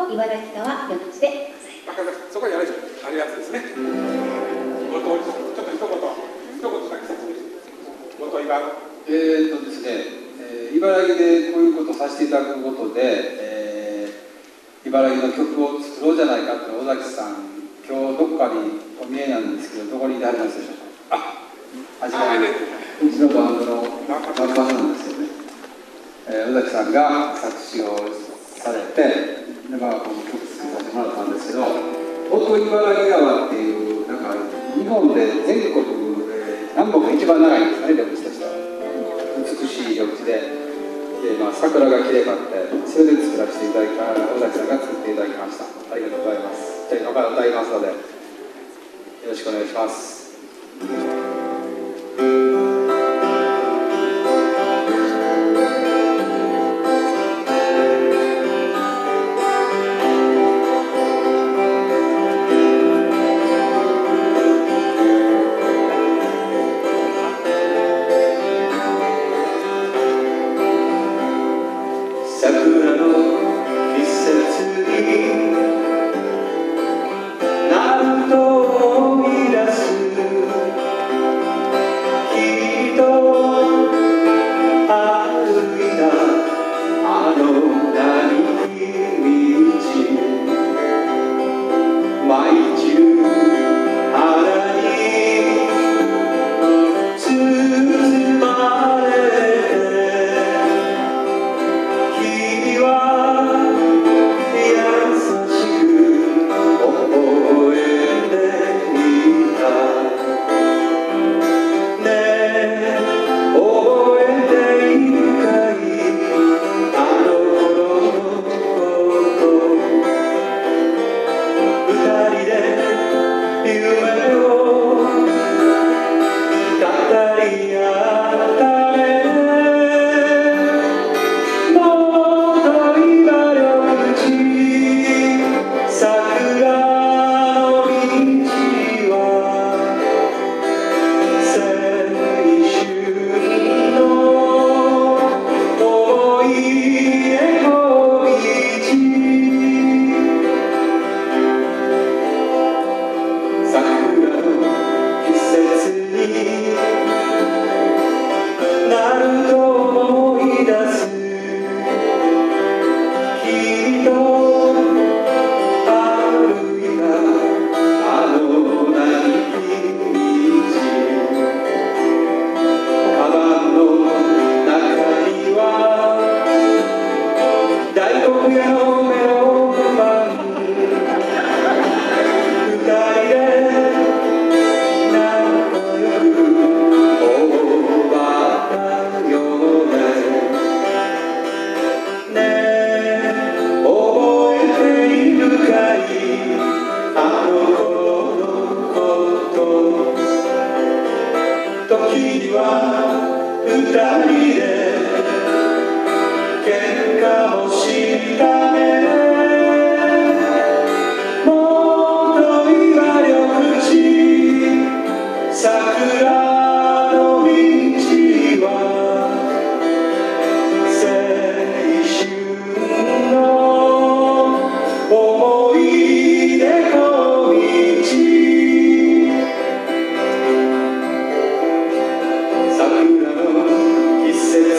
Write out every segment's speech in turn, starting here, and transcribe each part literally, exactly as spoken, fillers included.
茨城川よっつでございます。 そこにあるあるやつですね。ご当地、ちょっと一言、一言だけ説明してください。ご当地が。 えーっとですね、えー、茨城でこういうことをさせていただくことで、えー、茨城の曲を作ろうじゃないかって尾崎さん、今日どこかにお見えなんですけど、どこにいられますでしょうか。あ、あちらに、うちのバンドのバンドなんですよね。えー、尾崎さんが作詞をされて、でまあ、この曲作らせてもらったんですけど、大戸茨城川っていう、なんか日本で全国、えー、南北一番長いんですかね、緑地としては。美しい緑地で、でまあ、桜が綺麗があって、それで作らせていただいた、尾崎さんが作っていただきました。ありがとうございます。じゃあ、今から歌いますので、よろしくお願いします。 桜の季節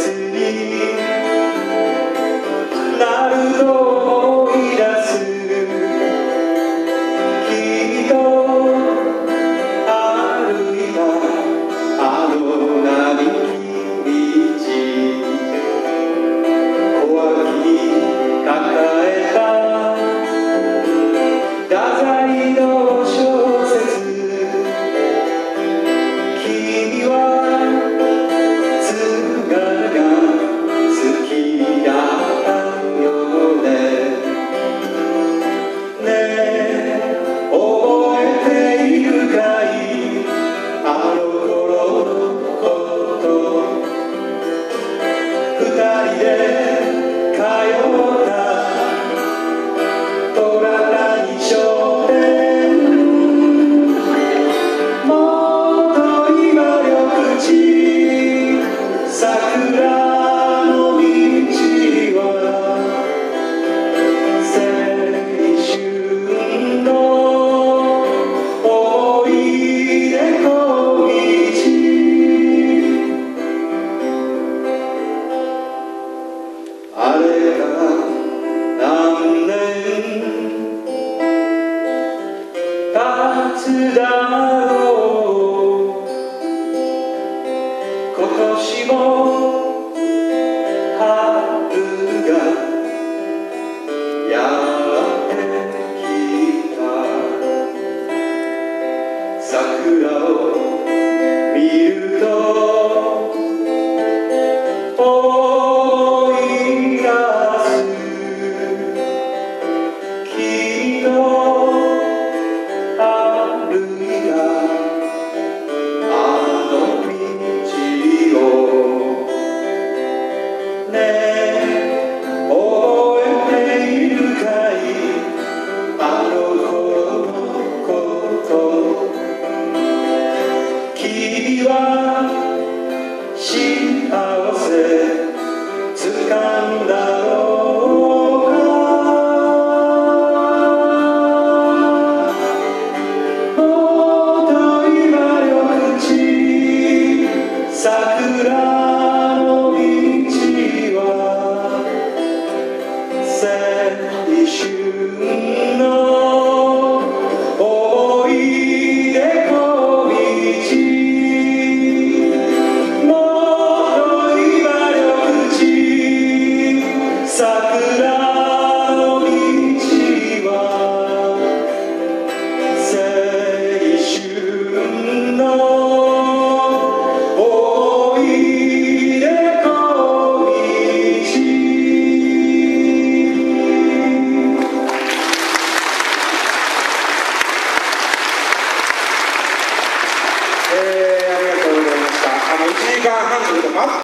と歩いたあの道をねえ覚えているかいあの頃のこと君は幸せ掴んだろうかもと今緑地桜の道は青春の思い出小道もと今緑地桜の道は青春の思い出小道。 えー、ありがとうございました。あのいちじかんはんということで、まず